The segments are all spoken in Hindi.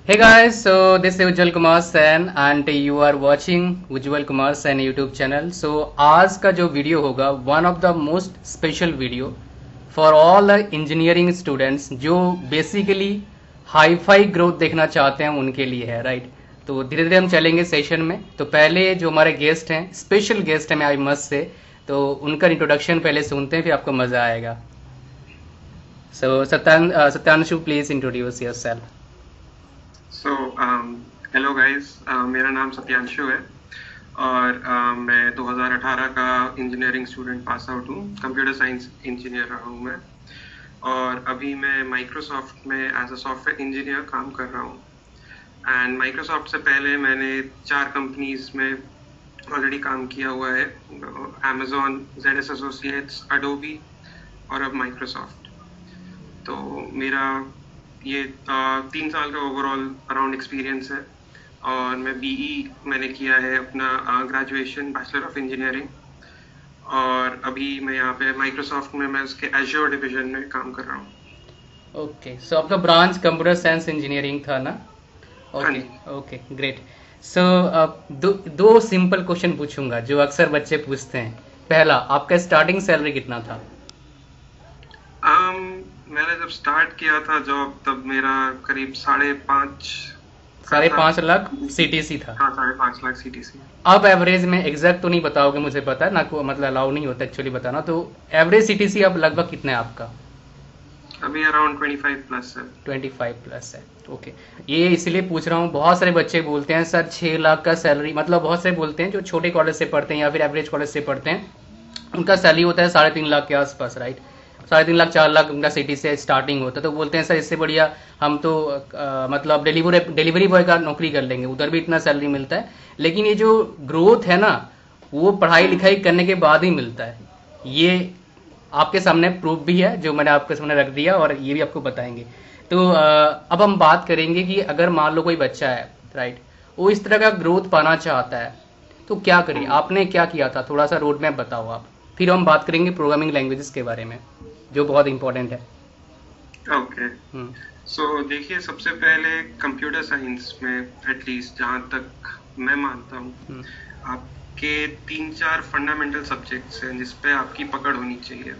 Hey guys, so this is Ujjwal Kumar Sen and you are watching Ujjwal Kumar Sen YouTube channel. So आज का जो वीडियो होगा one of the most special video for all the engineering students जो बेसिकली हाई फाई ग्रोथ देखना चाहते हैं उनके लिए है, राइट। तो धीरे धीरे हम चलेंगे सेशन में। तो पहले जो हमारे गेस्ट हैं, स्पेशल गेस्ट हैं, मैं आई मस्ट से, तो उनका इंट्रोडक्शन पहले सुनते हैं, फिर आपको मजा आएगा। So Satyanshu, please introduce yourself. So hello guys, मेरा नाम सत्यांशु है और मैं 2018 का इंजीनियरिंग स्टूडेंट पास आउट हूँ। कंप्यूटर साइंस इंजीनियर रहा हूँ मैं, और अभी मैं माइक्रोसॉफ्ट में एज अ सॉफ्टवेयर इंजीनियर काम कर रहा हूँ। एंड माइक्रोसॉफ्ट से पहले मैंने 4 कंपनीज में ऑलरेडी काम किया हुआ है, अमेजोन, ZS एसोसिएट्स, अडोबी और अब माइक्रोसॉफ्ट। तो मेरा ये 3 साल का ओवरऑल अराउंड एक्सपीरियंस है, और मैं मैंने किया है अपना ग्रेजुएशन, बैचलर ऑफ इंजीनियरिंग, और अभी मैं यहाँ पे माइक्रोसॉफ्ट में मैं उसके एज्योर डिवीजन में काम कर रहा हूँ। ओके, सो आपका ब्रांच कंप्यूटर साइंस इंजीनियरिंग था ना? Okay okay, great. सो दो सिंपल क्वेश्चन पूछूंगा जो अक्सर बच्चे पूछते हैं। पहला, आपका स्टार्टिंग सैलरी कितना था? मैंने जब स्टार्ट किया था जॉब तब मेरा करीब 5.5 लाख CTC था। हाँ, 5.5 लाख CTC। अब एवरेज में एग्जैक्ट तो नहीं बताओगे, मुझे पता है ना, को मतलब अलाउ नहीं होता एक्चुअली बताना। तो एवरेज CTC अब लगभग कितना है आपका? अभी अराउंड 25 प्लस है। 25 प्लस है, ओके। ये इसलिए पूछ रहा हूँ, बहुत सारे बच्चे बोलते हैं सर 6 लाख का सैलरी, मतलब बहुत सारे बोलते हैं जो छोटे कॉलेज से पढ़ते हैं या फिर एवरेज कॉलेज से पढ़ते हैं, उनका सैलरी होता है 3.5 लाख के आसपास, राइट। 3.5 लाख 4 लाख उनका सिटी से स्टार्टिंग होता है। तो बोलते हैं सर इससे बढ़िया हम तो मतलब डिलीवरी बॉय का नौकरी कर लेंगे, उधर भी इतना सैलरी मिलता है। लेकिन ये जो ग्रोथ है ना, वो पढ़ाई लिखाई करने के बाद ही मिलता है। ये आपके सामने प्रूफ भी है जो मैंने आपके सामने रख दिया, और ये भी आपको बताएंगे। तो अब हम बात करेंगे कि अगर मान लो कोई बच्चा है, राइट, वो इस तरह का ग्रोथ पाना चाहता है तो क्या करे? आपने क्या किया था, थोड़ा सा रोड मैप बताओ आप। फिर हम बात करेंगे प्रोग्रामिंग लैंग्वेजेस के बारे में जो बहुत इंपॉर्टेंट है। ओके, सो देखिए, सबसे पहले कंप्यूटर साइंस में एटलीस्ट जहाँ तक मैं मानता हूँ, आपके 3-4 फंडामेंटल सब्जेक्ट्स हैं जिस पे आपकी पकड़ होनी चाहिए।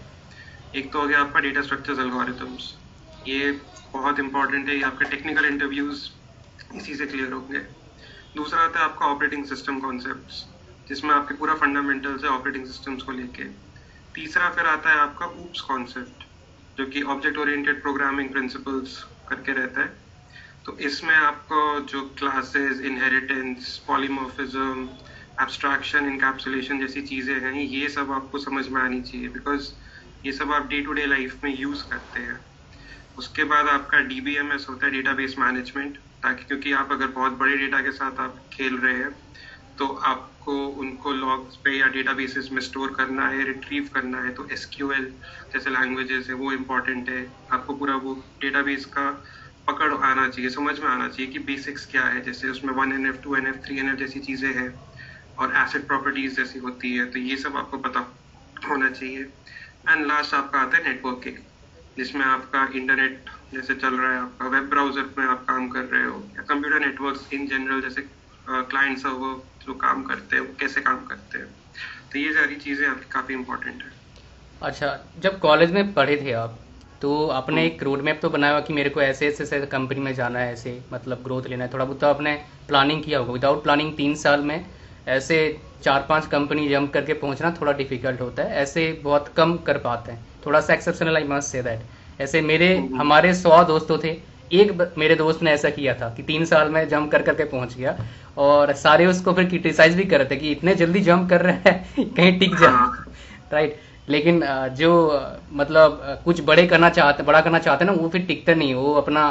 एक तो हो गया आपका डेटा स्ट्रक्चर्स, एल्गोरिथम्स, ये बहुत इंपॉर्टेंट है, ये आपके टेक्निकल इंटरव्यूज इसी से क्लियर होंगे। दूसरा आता है आपका ऑपरेटिंग सिस्टम कॉन्सेप्ट्स, जिसमें आपके पूरा फंडामेंटल्स है ऑपरेटिंग सिस्टम्स को लेके। तीसरा फिर आता है आपका ऊप्स कॉन्सेप्ट, जो कि ऑब्जेक्ट ओरिएंटेड प्रोग्रामिंग प्रिंसिपल्स करके रहता है। तो इसमें आपको जो classes, inheritance, polymorphism, abstraction, encapsulation जैसी चीज़ें हैं, ये सब आपको समझ में आनी चाहिए, बिकॉज ये सब आप डे टू डे लाइफ में यूज़ करते हैं। उसके बाद आपका DBMS होता है, डेटाबेस मैनेजमेंट, ताकि क्योंकि आप अगर बहुत बड़े डेटा के साथ आप खेल रहे हैं तो आपको उनको लॉग्स पे या डेटाबेसेस में स्टोर करना है, रिट्रीव करना है। तो SQL जैसे लैंग्वेजेस है वो इम्पोर्टेंट है। आपको पूरा वो डेटाबेस का पकड़ आना चाहिए, समझ में आना चाहिए कि बेसिक्स क्या है, जैसे उसमें 1NF, 2NF, 3NF जैसी चीज़ें हैं, और एसिड प्रॉपर्टीज जैसी होती है, तो ये सब आपको पता होना चाहिए। एंड लास्ट आपका आता है नेटवर्किंग, जिसमें आपका इंटरनेट जैसे चल रहा है, आपका वेब ब्राउजर में आप काम कर रहे हो, या कंप्यूटर नेटवर्क्स इन जनरल, जैसे क्लाइंट सर्वर जो काम करते हैं वो कैसे काम करते हैं। तो ये सारी चीज़ें आपकी काफ़ी इंपॉर्टेंट है। अच्छा, जब कॉलेज में पढ़े थे आप, तो आपने एक रोड मैप तो बनाया कि मेरे को ऐसे ऐसे कंपनी में जाना है, ऐसे मतलब ग्रोथ लेना है, थोड़ा बहुत तो आपने प्लानिंग किया होगा। विदाउट प्लानिंग 3 साल में ऐसे 4-5 कंपनी जंप करके पहुंचना थोड़ा डिफिकल्ट होता है, ऐसे बहुत कम कर पाते हैं, थोड़ा सा exceptional, I must say that. ऐसे हमारे 100 दोस्तों थे, एक मेरे दोस्त ने ऐसा किया था कि 3 साल में जंप कर करके पहुंच गया, और सारे उसको फिर क्रिटिसाइज भी कर रहे थे कि इतने जल्दी जंप कर रहे हैं कहीं टिक जा, राइट। लेकिन जो मतलब कुछ बड़ा करना चाहते हैं ना, वो फिर टिकते नहीं, वो अपना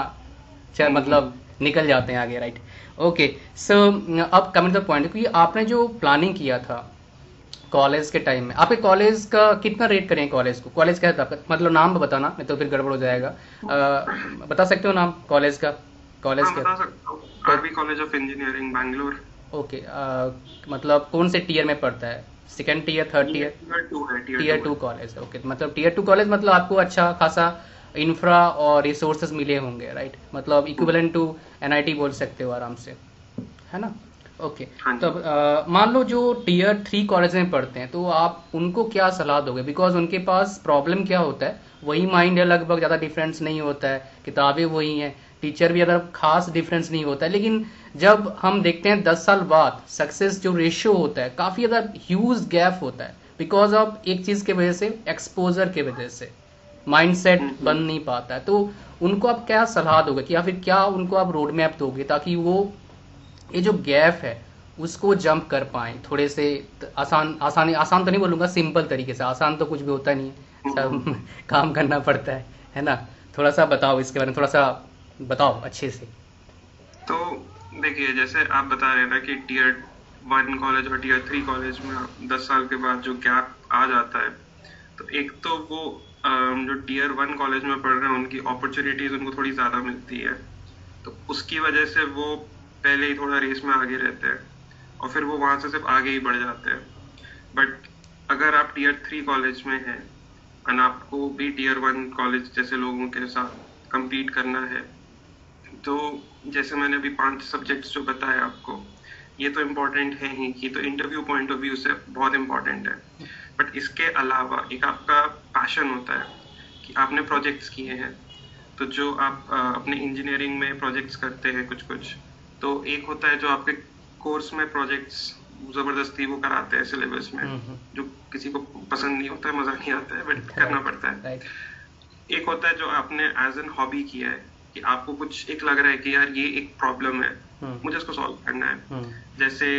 मतलब निकल जाते हैं आगे, राइट। ओके, सो अब कमिंग टू द पॉइंट कि आपने जो प्लानिंग किया था कॉलेज के टाइम में, आपके कॉलेज का कितना रेट करें कॉलेज को? कॉलेज क्या था आपका, मतलब नाम बताना, नहीं तो फिर गड़बड़ हो जाएगा। बता सकते हो नाम कॉलेज का? कॉलेज क्या? बता सकता हूँ, RV college of engineering, Bangalore. Okay, मतलब कौन से टियर में पड़ता है? 2nd tier, 3rd tier? Tier 2 है, Tier 2 कॉलेज है, ओके। मतलब Tier 2 कॉलेज मतलब आपको अच्छा खासा इंफ्रा और रिसोर्सेज मिले होंगे, राइट? मतलब इक्विवेलेंट टू एनआईटी बोल सकते हो आराम से, है ना? ओके। तो मान लो जो टीयर 3 कॉलेज में पढ़ते हैं, तो आप उनको क्या सलाह दोगे? बिकॉज उनके पास प्रॉब्लम क्या होता है, वही माइंड है लगभग, ज़्यादा डिफरेंस नहीं होता है, किताबें वही हैं, टीचर भी अगर खास डिफरेंस नहीं होता है, लेकिन जब हम देखते हैं 10 साल बाद सक्सेस जो रेशियो होता है काफ़ी ज़्यादा ह्यूज गैप होता है, बिकॉज ऑफ एक चीज़ की वजह से, एक्सपोजर की वजह से माइंडसेट बन नहीं पाता है। तो उनको आप क्या सलाह दोगे, कि या फिर क्या उनको आप रोड मैप दोगे ताकि वो ये जो गैप है उसको जंप कर पाए थोड़े से आसान तो नहीं बोलूंगा, सिंपल तरीके से। आसान तो कुछ भी होता नहीं है, सब काम करना पड़ता है ना? थोड़ा सा बताओ इसके बारे में, थोड़ा सा बताओ अच्छे से। तो देखिए, जैसे आप बता रहे ना कि टीयर 1 कॉलेज और टीयर 3 कॉलेज में 10 साल के बाद जो गैप आ जाता है, तो एक तो वो जो टीयर 1 कॉलेज में पढ़ रहे हैं उनकी अपॉर्चुनिटीज उनको थोड़ी ज्यादा मिलती है, तो उसकी वजह से वो पहले ही थोड़ा रेस में आगे रहते हैं और फिर वो वहां से सिर्फ आगे ही बढ़ जाते हैं। बट अगर आप टीयर 3 कॉलेज में हैं और आपको भी टीयर 1 कॉलेज जैसे लोगों के साथ compete करना है, तो जैसे मैंने अभी 5 सब्जेक्ट्स जो बताए आपको, ये तो इम्पोर्टेंट है ही, कि तो इंटरव्यू पॉइंट ऑफ व्यू से बहुत इम्पोर्टेंट है। बट इसके अलावा एक आपका पैशन होता है कि आपने प्रोजेक्ट्स किए हैं, तो जो आप अपने इंजीनियरिंग में प्रोजेक्ट्स करते हैं कुछ कुछ, तो एक होता है जो आपके कोर्स में प्रोजेक्ट्स जबरदस्ती वो कराते हैं सिलेबस में, जो किसी को पसंद नहीं होता है, मजा नहीं आता है, बट करना पड़ता है। एक होता है जो आपने एज एन हॉबी किया है, कि आपको कुछ एक लग रहा है कि यार ये एक प्रॉब्लम है, मुझे इसको सॉल्व करना है। जैसे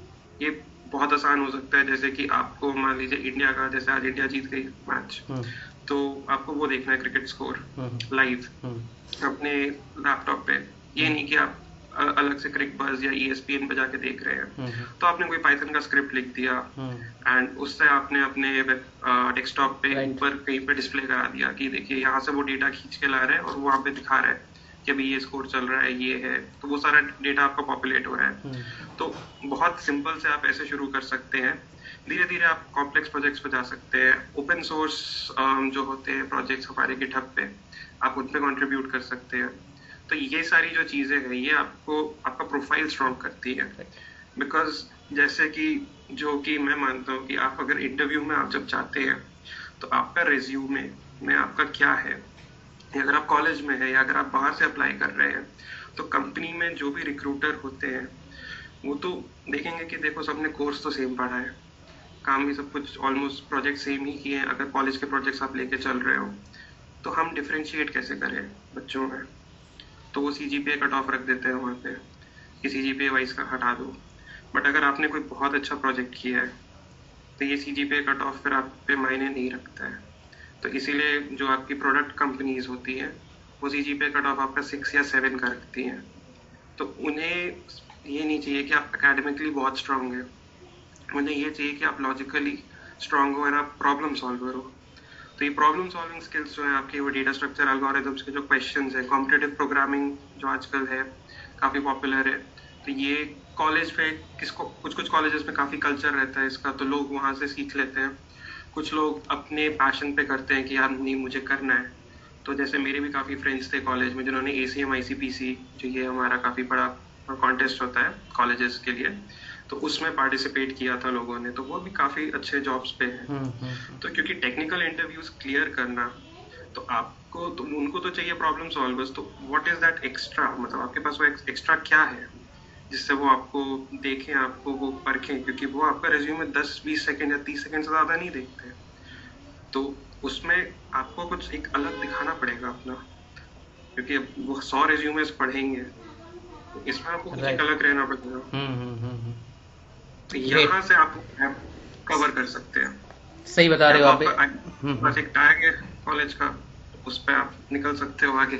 ये बहुत आसान हो सकता है, जैसे कि आपको मान लीजिए इंडिया का, जैसे आज इंडिया जीत गई मैच, तो आपको वो देखना है क्रिकेट स्कोर लाइव अपने लैपटॉप पे। ये नहीं कि आप अलग से क्रिक बज या ESPN पे जाके देख रहे हैं। तो आपने कोई पाइथन का स्क्रिप्ट लिख दिया एंड उससे आपने अपने डेस्कटॉप पे ऊपर कहीं पे डिस्प्ले करा दिया कि देखिए यहाँ से वो डेटा खींच के ला रहे हैं और वो वहाँ पे दिखा रहा है कि अभी ये स्कोर चल रहा है, ये है, तो वो सारा डेटा आपका पॉपुलेट हो रहा है। तो बहुत सिंपल से आप ऐसे शुरू कर सकते हैं, धीरे धीरे आप कॉम्प्लेक्स प्रोजेक्ट्स पे जा सकते हैं। ओपन सोर्स जो होते हैं प्रोजेक्ट्स हमारे गिटहब पे, आप उन पे कंट्रीब्यूट कर सकते हैं। तो ये सारी जो चीजें हैं, ये आपको आपका प्रोफाइल स्ट्रॉन्ग करती है। बिकॉज जैसे कि जो कि मैं मानता हूँ कि आप अगर इंटरव्यू में आप जब जाते हैं, तो आपका रिज्यूमे में आपका क्या है, अगर आप कॉलेज में है या अगर आप बाहर से अप्लाई कर रहे हैं, तो कंपनी में जो भी रिक्रूटर होते हैं वो तो देखेंगे कि देखो सबने कोर्स तो सेम पढ़ा है, काम भी सब कुछ ऑलमोस्ट प्रोजेक्ट सेम ही किए हैं। अगर कॉलेज के प्रोजेक्ट्स आप लेके चल रहे हो, तो हम डिफरेंशिएट कैसे करें बच्चों में? तो वो CGPA कट ऑफ रख देते हैं वहाँ पे कि CGPA वाइज का हटा दो। बट अगर आपने कोई बहुत अच्छा प्रोजेक्ट किया है, तो ये CGPA कट ऑफ फिर आप पे मायने नहीं रखता है। तो इसीलिए जो आपकी प्रोडक्ट कंपनीज होती है, वो CGPA कट ऑफ आपका 6 या 7 का रखती हैं। तो उन्हें ये नहीं चाहिए कि आप एकेडमिकली बहुत स्ट्रांग है, उन्हें ये चाहिए कि आप लॉजिकली स्ट्रांग हो और आप प्रॉब्लम सॉल्वर हो। तो ये प्रॉब्लम सॉल्विंग स्किल्स जो है आपकी, वो डेटा स्ट्रक्चर एल्गोरिथम्स के जो क्वेश्चंस है, कॉम्पिटिटिव प्रोग्रामिंग जो आजकल है काफ़ी पॉपुलर है, तो ये कॉलेज पे कुछ कुछ कॉलेजेस में काफ़ी कल्चर रहता है इसका, तो लोग वहाँ से सीख लेते हैं। कुछ लोग अपने पैशन पे करते हैं कि यार नहीं मुझे करना है। तो जैसे मेरे भी काफ़ी फ्रेंड्स थे कॉलेज में जिन्होंने ACM ICPC, जो ये हमारा काफ़ी बड़ा कॉन्टेस्ट होता है कॉलेजेस के लिए, तो उसमें पार्टिसिपेट किया था लोगों ने, तो वो भी काफी अच्छे जॉब्स पे हैं। तो क्योंकि टेक्निकल इंटरव्यूज क्लियर करना, तो आपको तो उनको तो चाहिए प्रॉब्लम सॉल्वर्स, तो व्हाट इज दैट एक्स्ट्रा, मतलब आपके पास वो एक्स्ट्रा क्या है जिससे वो आपको देखें, आपको वो परखें, क्योंकि वो आपका रिज्यूमे 10-20 सेकंड या 30 सेकंड से ज्यादा नहीं देखते। तो उसमें आपको कुछ एक अलग दिखाना पड़ेगा अपना, क्योंकि वो 100 रिज्यूमेस पढ़ेंगे, तो इसमें आपको कुछ एक अलग रहना पड़ेगा। तो यहाँ से आप कवर कर सकते हैं। सही बता रहे हो आप। बस एक टैग है कॉलेज का, उस पर आप निकल सकते हो आगे।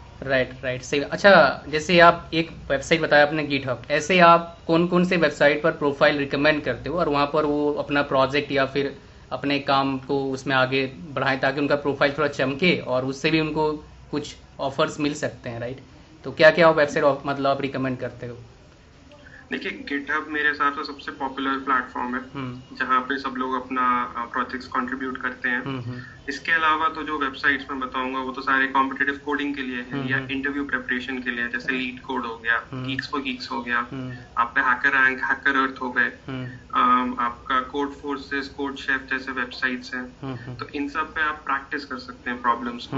राइट सही। अच्छा, जैसे आप एक वेबसाइट बताया आपने गिटहब, ऐसे आप कौन कौन से वेबसाइट पर प्रोफाइल रिकमेंड करते हो और वहाँ पर वो अपना प्रोजेक्ट या फिर अपने काम को उसमें आगे बढ़ाएं ताकि उनका प्रोफाइल थोड़ा चमके और उससे भी उनको कुछ ऑफर्स मिल सकते हैं, राइट? तो क्या क्या वेबसाइट मतलब आप रिकमेंड करते हो? देखिए गिटहब मेरे हिसाब से सबसे पॉपुलर प्लेटफॉर्म है जहाँ पे सब लोग अपना प्रोजेक्ट्स कंट्रीब्यूट करते हैं। इसके अलावा तो जो वेबसाइट्स मैं बताऊंगा वो तो सारे कॉम्पिटिटिव कोडिंग के लिए है या इंटरव्यू प्रिपरेशन के लिए, जैसे लीड कोड हो गया, गीक्स फॉर गीक्स हो गया, आपका हैकर रैंक, हैकर अर्थ हो गए, आपका कोड फोर्सेस, कोड शेफ जैसे वेबसाइट्स हैं। तो इन सब पे आप प्रैक्टिस कर सकते हैं प्रॉब्लम्स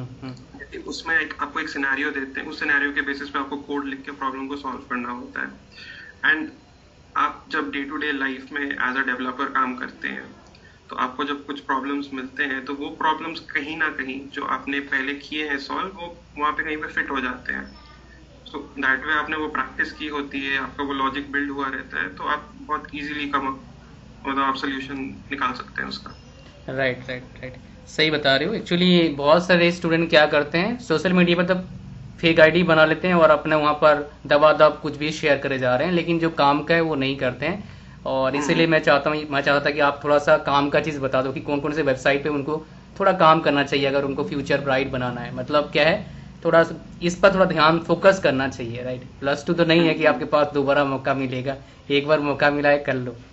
को। उसमें आपको एक सिनेरियो देते हैं, उस सिनेरियो के बेसिस पे आपको कोड लिख के प्रॉब्लम को सॉल्व करना होता है। एंड आप जब डे टू डे लाइफ में एज अ डेवलपर काम करते हैं तो आपको जब कुछ प्रॉब्लम्स मिलते हैं तो वो प्रॉब्लम्स कहीं ना कहीं जो आपने पहले किए हैं सॉल्व, वो वहाँ पे कहीं पे फिट हो जाते हैं। सो दैट वे आपने वो प्रैक्टिस की होती है, आपका वो लॉजिक बिल्ड हुआ रहता है, तो आप बहुत इजीली मतलब आप सोल्यूशन निकाल सकते हैं उसका। राइट सही बता रहे हो। एक्चुअली बहुत सारे स्टूडेंट क्या करते हैं, सोशल मीडिया पर तब फेक आईडी बना लेते हैं और अपने वहाँ पर दबादब कुछ भी शेयर करे जा रहे हैं, लेकिन जो काम का है वो नहीं करते हैं। और इसीलिए मैं चाहता कि आप थोड़ा सा काम का चीज़ बता दो कि कौन कौन से वेबसाइट पे उनको थोड़ा काम करना चाहिए अगर उनको फ्यूचर ब्राइट बनाना है। मतलब क्या है, थोड़ा इस पर थोड़ा ध्यान फोकस करना चाहिए, राइट। +2 तो नहीं है कि आपके पास दोबारा मौका मिलेगा, एक बार मौका मिला है कर लो।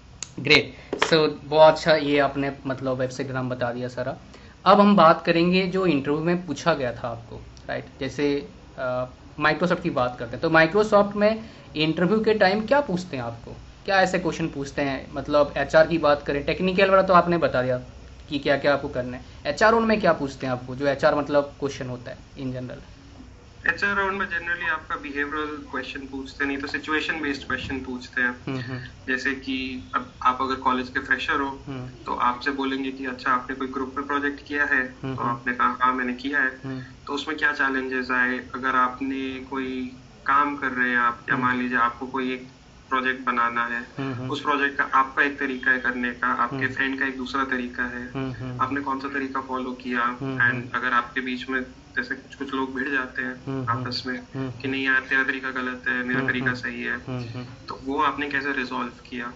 ग्रेट। सो बहुत अच्छा ये आपने मतलब वेबसाइट का नाम बता दिया सारा। अब हम बात करेंगे जो इंटरव्यू में पूछा गया था आपको, राइट। जैसे माइक्रोसॉफ्ट की बात करते हैं तो माइक्रोसॉफ्ट में इंटरव्यू के टाइम क्या पूछते हैं आपको, क्या ऐसे क्वेश्चन पूछते हैं? मतलब एचआर की बात करें, टेक्निकल वाला तो आपने बता दिया कि क्या क्या आपको करना है। एचआर राउंड में क्या पूछते हैं आपको, जो एचआर मतलब क्वेश्चन होता है इन जनरल? एचआर राउंड में जनरली आपका बिहेवियरल क्वेश्चन पूछते हैं, नहीं तो सिचुएशन बेस्ड क्वेश्चन पूछते हैं। जैसे कि अब आप अगर कॉलेज के फ्रेशर हो तो आपसे बोलेंगे कि अच्छा आपने कोई ग्रुप में प्रोजेक्ट किया है, तो आपने कहा हाँ मैंने किया है, तो उसमें क्या चैलेंजेस आए। अगर आपने कोई काम कर रहे हैं आप, या मान लीजिए आपको कोई एक प्रोजेक्ट बनाना है, उस प्रोजेक्ट का आपका एक तरीका है करने का, आपके फ्रेंड का एक दूसरा तरीका है, आपने कौन सा तरीका फॉलो किया। एंड अगर आपके बीच में जैसे कुछ लोग भिड़ जाते हैं आपस में कि नहीं यार तेरा तरीका गलत है, मेरा तरीका सही है, तो वो आपने कैसे रिजॉल्व किया।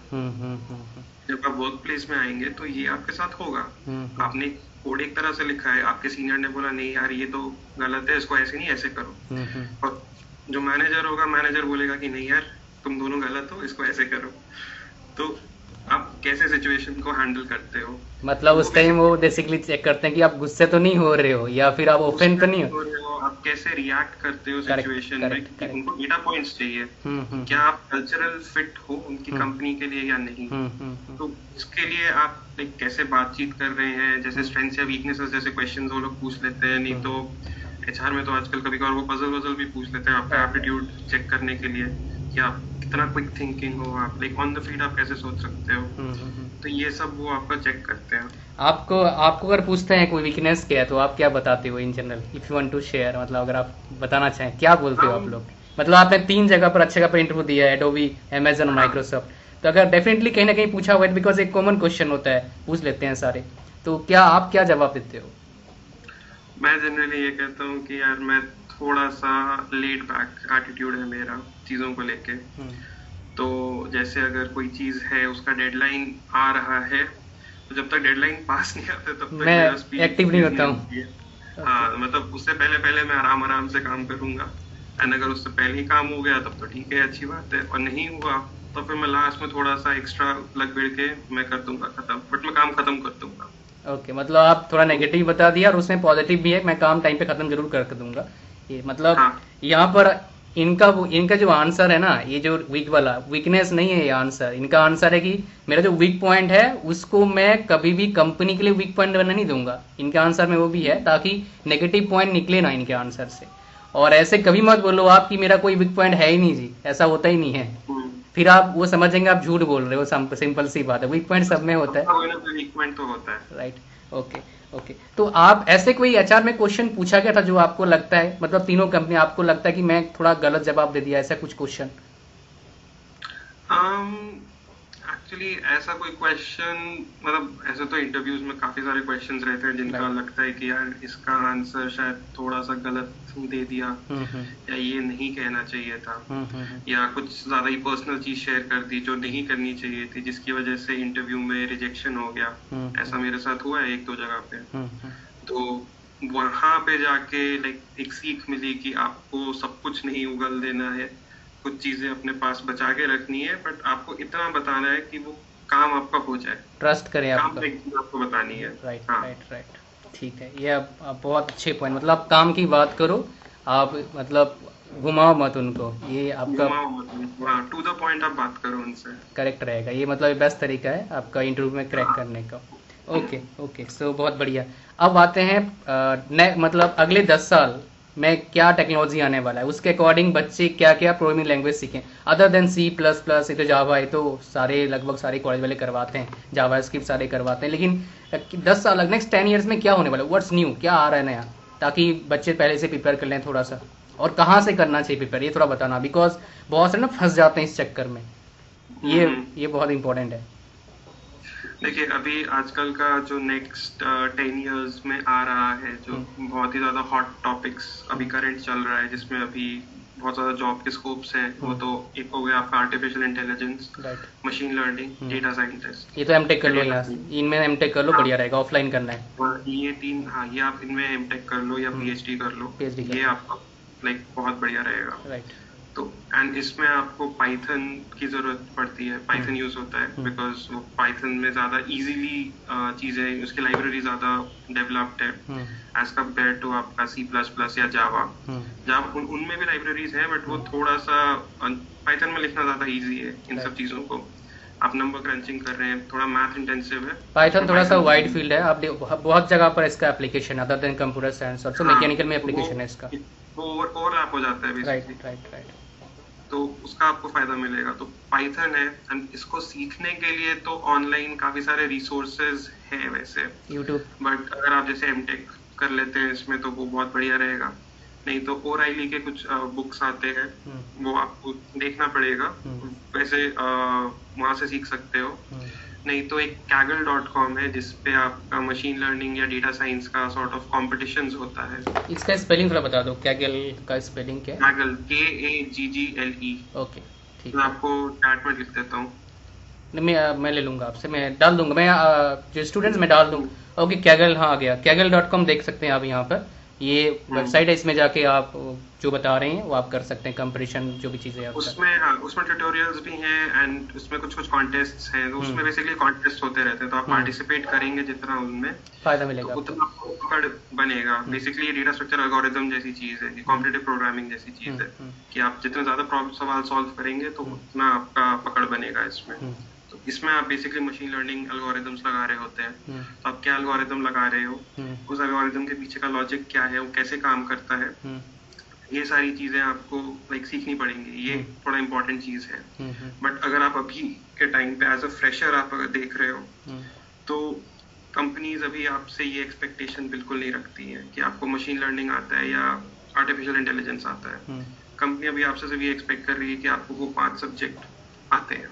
जब आप वर्क प्लेस में आएंगे तो ये आपके साथ होगा। आपने कोड एक तरह से लिखा है, आपके सीनियर ने बोला नहीं यार ये तो गलत है, इसको ऐसे नहीं ऐसे करो। और जो मैनेजर होगा, मैनेजर बोलेगा कि नहीं यार तुम दोनों गलत हो, इसको ऐसे करो। तो आप कैसे सिचुएशन को हैंडल करते हो, मतलब उस टाइम वो बेसिकली चेक करते हैं कि आप गुस्से तो नहीं हो रहे हो या फिर आप ओफेंड तो नहीं हो रहे हो, आप कैसे रिएक्ट करते हो सिचुएशन में, कि उनको डेटा पॉइंट्स चाहिए, क्या आप कल्चरल फिट हो उनकी कंपनी के लिए या नहीं। तो इसके लिए आप कैसे बातचीत कर रहे हैं, जैसे स्ट्रेंथ्स या वीकनेसेस जैसे क्वेश्चंस वो लोग पूछ लेते हैं। नहीं तो एचआर में तो आजकल कभी कभार वो पजल भी पूछ लेते हैं आपका एप्टीट्यूड चेक करने के लिए, कि आप कितना क्विक थिंकिंग हो, आप ऑन द फील्ड आप कैसे सोच सकते हो। तो ये सब वो आपका चेक करते हैं। आपको अगर पूछते हैं कोई वीकनेस क्या है तो आप क्या बताते हो in general, if you want to share? मतलब अगर आप बताना चाहें क्या बोलते हो आप लोग? मतलब आपने 3 जगह पर अच्छे का इंटरव्यू दिया है, एडोबी, अमेजन और माइक्रोसॉफ्ट, तो अगर डेफिनेटली कहीं ना कहीं पूछा हुआ है, बिकॉज एक कॉमन क्वेश्चन होता है, पूछ लेते हैं सारे, तो आप क्या जवाब देते हो? मैं जनरली ये कहता हूँ कि यार मैं थोड़ा सा लेड बैक एटीट्यूड है मेरा चीजों को लेके। तो जैसे अगर कोई चीज है उसका डेडलाइन आ रहा है, तो जब तक डेडलाइन पास नहीं आते तब तक मैं एक्टिव नहीं होता हूँ। हाँ, मतलब उससे पहले मैं आराम से काम करूंगा। एंड अगर उससे पहले ही काम हो गया तब तो ठीक है, अच्छी बात है, और नहीं हुआ तो फिर मैं लास्ट में थोड़ा सा एक्स्ट्रा लग भिड़ के मैं कर दूंगा खत्म, बट मैं काम खत्म कर दूंगा। ओके, मतलब आप थोड़ा नेगेटिव बता दिया और उसमें पॉजिटिव भी है, मैं काम टाइम पे खत्म जरूर कर दूंगा। ये मतलब यहाँ पर इनका जो आंसर है ना, ये जो वीक वाला वीकनेस नहीं है, ये आंसर इनका आंसर है कि मेरा जो वीक पॉइंट है उसको मैं कभी भी कंपनी के लिए वीक पॉइंट बनने नहीं दूंगा। इनके आंसर में वो भी है ताकि नेगेटिव पॉइंट निकले ना इनके आंसर से। और ऐसे कभी मत बोलो आप कि मेरा कोई वीक पॉइंट है ही नहीं जी, ऐसा होता ही नहीं है। फिर आप वो समझेंगे आप झूठ बोल रहे हो, सिंपल सी बात है, वीक पॉइंट सब में होता है, राइट। ओके, तो आप ऐसे कोई एचआर में क्वेश्चन पूछा गया था जो आपको लगता है, मतलब तीनों कंपनी आपको लगता है कि मैं थोड़ा गलत जवाब दे दिया, ऐसा कुछ क्वेश्चन? एक्चुअली ऐसा कोई क्वेश्चन, मतलब ऐसे तो इंटरव्यूज में काफी सारे क्वेश्चंस रहते हैं जिनका लगता है कि यार इसका आंसर शायद थोड़ा सा गलत दे दिया, या ये नहीं कहना चाहिए था, या कुछ ज्यादा ही पर्सनल चीज शेयर कर दी जो नहीं करनी चाहिए थी, जिसकी वजह से इंटरव्यू में रिजेक्शन हो गया। ऐसा मेरे साथ हुआ है 1-2 जगह पे। तो वहां पे जाके एक सीख मिली कि आपको सब कुछ नहीं उगल देना है, कुछ चीजें अपने पास बचा के रखनी है, बट आपको इतना बताना है कि वो काम आपका हो जाए, ट्रस्ट करें काम आपका। एक चीज आपको बतानी है। राइट हाँ, राइट राइट। ठीक है, ये आप बहुत अच्छे पॉइंट, मतलब आप काम की बात करो, आप मतलब घुमाओ मत उनको, ये आपका घुमाओ मतलब, हाँ, टू द पॉइंट आप बात करो उनसे। करेक्ट रहेगा, ये मतलब बेस्ट तरीका है आपका इंटरव्यू में क्रैक हाँ, करने का। ओके ओके, सो बहुत बढ़िया। अब आते हैं मतलब अगले 10 साल में क्या टेक्नोलॉजी आने वाला है, उसके अकॉर्डिंग बच्चे क्या क्या प्रोग्रामिंग लैंग्वेज सीखें अदर देन C++, ये तो जावा, ये तो सारे लगभग सारे कॉलेज वाले करवाते हैं, जावा स्क्रिप्ट सारे करवाते हैं, लेकिन 10 साल नेक्स्ट 10 ईयर्स में क्या होने वाला है, व्हाट्स न्यू, क्या आ रहा है नया, ताकि बच्चे पहले से प्रिपेयर कर लें थोड़ा सा, और कहाँ से करना चाहिए प्रिपेयर, ये थोड़ा बताना, बिकॉज बहुत सारे ना फंस जाते हैं इस चक्कर में, ये बहुत इंपॉर्टेंट है। देखिए अभी आजकल का जो नेक्स्ट 10 इयर्स में आ रहा है, जो बहुत ही ज्यादा हॉट टॉपिक्स अभी करंट चल रहा है, जिसमें अभी बहुत ज्यादा जॉब के स्कोप्स हैं, वो तो एक हो गया आपका artificial intelligence, right, machine learning, data scientist. ये तो एमटेक कर लो, यहाँ इनमें एमटेक कर लो, हाँ, बढ़िया रहेगा, ऑफलाइन करना है। ये तीन, हाँ, ये आप इनमें एमटेक कर लो या पीएचडी कर लो, पीएचडी कर ये लो, आपका लाइक बहुत बढ़िया रहेगा। राइट। तो एंड इसमें आपको पाइथन की जरूरत पड़ती है, पाइथन यूज होता है, बिकॉज वो पाइथन में ज्यादा इजीली चीजें, उसकी लाइब्रेरी ज्यादा डेवलप्ड है एज कम्पेयर टू आपका C++ या जावा। जावा उनमें भी लाइब्रेरीज हैं, बट वो थोड़ा सा पाइथन में लिखना ज्यादा इजी है इन सब चीजों को। आप नंबर क्रंचिंग कर रहे हैं, थोड़ा मैथ इंटेंसिव है, पाइथन थोड़ा सा वाइड फील्ड है, आप बहुत जगह पर इसका application other than computer science, also mechanical में एप्लीकेशन है इसका, वो ओवरलैप हो जाता है राइट बेसिकली। Right right. तो उसका आपको फायदा मिलेगा। तो पाइथन है, एंड इसको सीखने के लिए तो ऑनलाइन काफी सारे रिसोर्सेज हैं वैसे, यूट्यूब, बट अगर आप जैसे एमटेक कर लेते हैं इसमें तो वो बहुत बढ़िया रहेगा। नहीं तो ओराइली के कुछ बुक्स आते हैं, वो आपको देखना पड़ेगा, वैसे वहां से सीख सकते हो। नहीं तो एक Kaggle.com है, जिसपे आपका मशीन लर्निंग या डेटा साइंस का सॉर्ट ऑफ कॉम्पिटिशंस होता है। इसका स्पेलिंग थोड़ा बता दो, कैगल का स्पेलिंग क्या है? Kaggle, Kaggle। ओके, ठीक मैं है, आपको चैट में लिख देता हूँ। नहीं, मैं ले लूंगा आपसे, मैं डाल दूंगा, मैं जो स्टूडेंट्स में डाल दूंगा। ओके, कैगल, हाँ आ गया, Kaggle.com देख सकते हैं आप यहाँ पर, ये वेबसाइट है, इसमें जाके आप जो बता रहे हैं वो आप कर सकते हैं, कंपटीशन जो भी चीजें आपका उसमें, हाँ, उसमें ट्यूटोरियल्स भी हैं, एंड उसमें कुछ कुछ कॉन्टेस्ट्स हैं, तो उसमें बेसिकली कॉन्टेस्ट होते रहते हैं, तो आप पार्टिसिपेट करेंगे जितना उनमें, फायदा तो मिलेगा आपको। उतना आपको पकड़ बनेगा। बेसिकली ये डेटा स्ट्रक्चर एल्गोरिथम जैसी चीज है, कॉम्पिटिटिव प्रोग्रामिंग जैसी चीज है, कि आप जितने ज्यादा प्रॉब्लम सवाल सॉल्व करेंगे तो उतना आपका पकड़ बनेगा इसमें। तो इसमें आप बेसिकली मशीन लर्निंग एल्गोरिथम्स लगा रहे होते हैं, तो आप क्या एल्गोरिथम लगा रहे हो, उस एल्गोरिथम के पीछे का लॉजिक क्या है, वो कैसे काम करता है, ये सारी चीजें आपको लाइक सीखनी पड़ेंगी, ये थोड़ा इम्पोर्टेंट चीज है। बट अगर आप अभी के टाइम पे एज अ फ्रेशर आप अगर देख रहे हो, तो कंपनीज अभी आपसे ये एक्सपेक्टेशन बिल्कुल नहीं रखती है कि आपको मशीन लर्निंग आता है या आर्टिफिशियल इंटेलिजेंस आता है। कंपनी अभी आपसे सिर्फ ये एक्सपेक्ट कर रही है कि आपको वो 5 सब्जेक्ट आते हैं।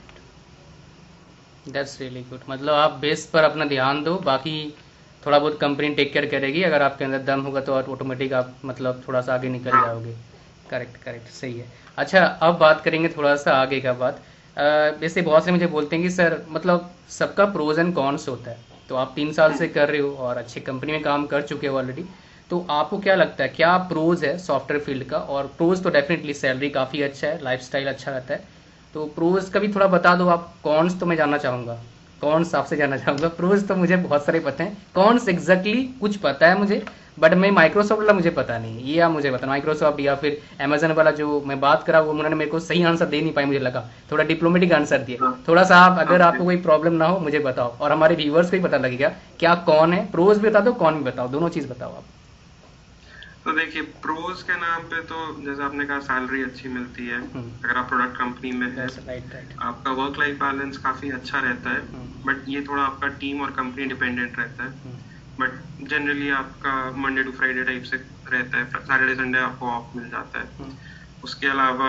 दैट्स रियली गुड, मतलब आप बेस पर अपना ध्यान दो, बाकी थोड़ा बहुत कंपनी टेक केयर करेगी, अगर आपके अंदर दम होगा तो ऑटोमेटिक आप मतलब थोड़ा सा आगे निकल जाओगे। करेक्ट करेक्ट, सही है। अच्छा, अब बात करेंगे थोड़ा सा आगे का बात। वैसे बहुत से मुझे बोलते हैं कि सर मतलब सबका प्रोज एंड कॉन्स होता है, तो आप 3 साल से कर रहे हो और अच्छी कंपनी में काम कर चुके हो ऑलरेडी, तो आपको क्या लगता है क्या प्रोज है सॉफ्टवेयर फील्ड का? और प्रोज तो डेफिनेटली सैलरी काफ़ी अच्छा है, लाइफस्टाइल अच्छा रहता है, तो प्रोज का भी थोड़ा बता दो आप। कॉन्स तो मैं जानना चाहूँगा, कॉन्स आपसे जानना चाहूँगा, प्रोज तो मुझे बहुत सारे पता हैं, कॉन्स एग्जैक्टली कुछ पता है मुझे, बट मैं माइक्रोसॉफ्ट वाला मुझे पता नहीं, ये आप मुझे बताना। माइक्रोसॉफ्ट या फिर अमेजन वाला जो मैं बात करा, वो उन्होंने मेरे को सही आंसर दे नहीं पाए, मुझे लगा थोड़ा डिप्लोमेटिक आंसर दिए। थोड़ा सा आप, अगर आपको कोई प्रॉब्लम ना हो मुझे बताओ, और हमारे व्यूअर्स को भी पता लगेगा क्या कौन है। प्रोज भी बता दो, कौन भी बताओ, दोनों चीज़ बताओ आप। तो देखिए, प्रोज के नाम पे तो जैसे आपने कहा सैलरी अच्छी मिलती है, अगर आप प्रोडक्ट कंपनी में है, आपका वर्क लाइफ बैलेंस काफी अच्छा रहता है, बट ये थोड़ा आपका टीम और कंपनी डिपेंडेंट रहता है। बट जनरली आपका मंडे टू फ्राइडे टाइप से रहता है, सैटरडे संडे आपको ऑफ मिल जाता है। उसके अलावा